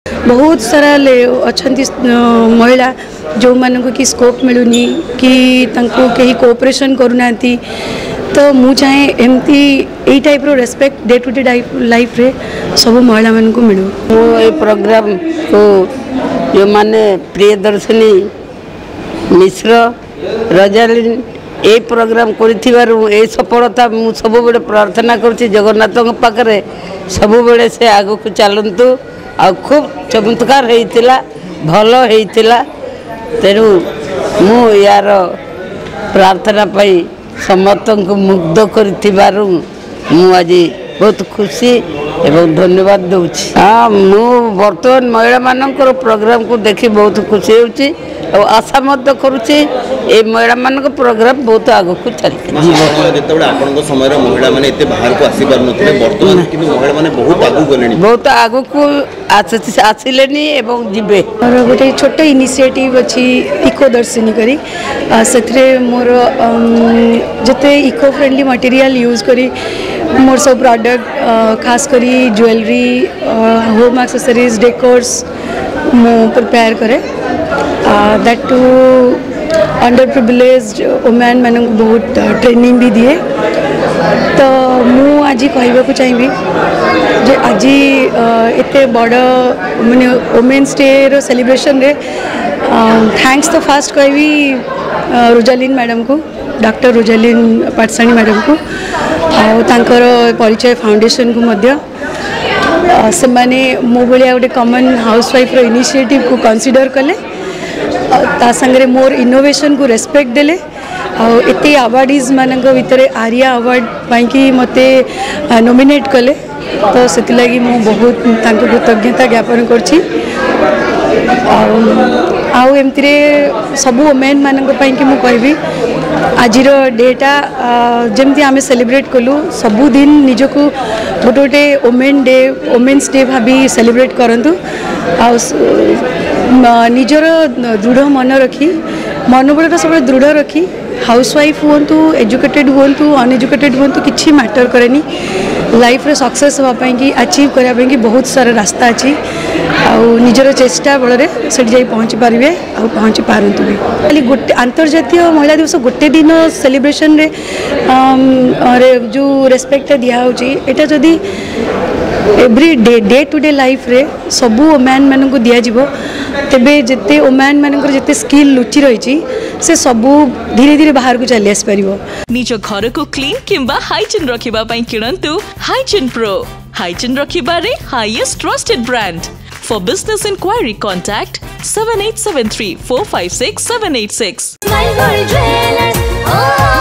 बहुत सारा अच्छा महिला जो मानक कि स्कोप मिलूनी कि कहीं कोऑपरेशन करूना तो मु चाहे एमती यही टाइप रो respect day to day life रे सब महिला मान को मिलू। ये प्रोग्राम को जो माने प्रियदर्शनी मिश्र रोजालिन ये प्रोग्राम कर सफलता मु सब बड़े प्रार्थना करुँच जगन्नाथ पाखे सब बड़े से आग को चलतु आ खूब चमत्कार होता भल होता तेणु मु यार प्रार्थना पाई समस्त को मुग्ध कर आज बहुत खुशी एवं धन्यवाद दूची। हाँ मु बर्तमान महिला मानकर प्रोग्राम को देखी बहुत खुशी होची और आशा मत करुच्ची ए महिला मान प्रोग्राम बहुत आग को चलते समय महिला माने इतने बाहर को आसी पार नथिले वर्तमान किंतु महिला माने बहुत आगु गलेनी बहुत आगु को आसिलेनी एवं जिबे। और गोटे छोटे इनिशिएटिव अच्छी इको दर्शनी करी से मोर जते इको फ्रेंडली मटेरियल यूज करी मोर सब प्रोडक्ट खास करी ज्वेलरी होम एक्सेसरीज डेकोर्स मु प्रिपेयर करे that to underprivileged women मानक बहुत ट्रेनिंग भी दिए। तो मु आज कहवाक चाहिए जे आज एते बड़ माने वुमेन्स डे रो सेलिब्रेशन रे थैंक्स तो फास्ट कहवी रोजालिन मैडम को डॉक्टर रोजालिन पाटसाणी मैडम को तांकर परिचय फाउंडेशन को मध्य से माने मो भलिया गोटे कॉमन हाउसवाइफ रो इनिशिएटिव को कंसीडर कले ता संगे मोर इनोवेशन को रेस्पेक्ट देले एते अवार्डीज मानक भितर आर्या अवार्ड पाई मते नॉमिनेट कले तो से लगी मु बहुत तांको कृतज्ञता ज्ञापन करछि। आउ एमती सबू वुमेन मानक पाई कि मु कहबी आजिर डेटा जमती आमे सेलिब्रेट कलु सबुदिन निजको गोटे गोटे वुमेन्स डे भाभी सेलिब्रेट करंतु आ निजर दृढ़ मन रखी मनोबल सब दृढ़ रखी हाउसवाइफ हूँ एजुकेटेड हूँ अनएजुकेटेड हूँ कि मैटर करेनी लाइफ रे सक्सेस होगापाई कि अचीव करने बहुत सारा रास्ता अच्छी निजर चेष्टा बल से पहुँची पारे आ पहुँची पारतु भी खाली गोटे अंतर्जातीय महिला दिवस गोटे दिन सेलिब्रेशन रे जो रेस्पेक्ट दिया जदि every day to day life रे सबू वुमेन मानक दिज्व तेबे जिते वुमेन मानकर जिते स्किल लुचि रही से सबू धीरे धीरे बाहर को चली आस पारिबो। निज घर को क्लीन किंबा हाइजीन रखिबा पई किणंतु हाइजीन प्रो हाइजीन रखिबा रे highest trusted brand. For business inquiry contact 7873 456 786।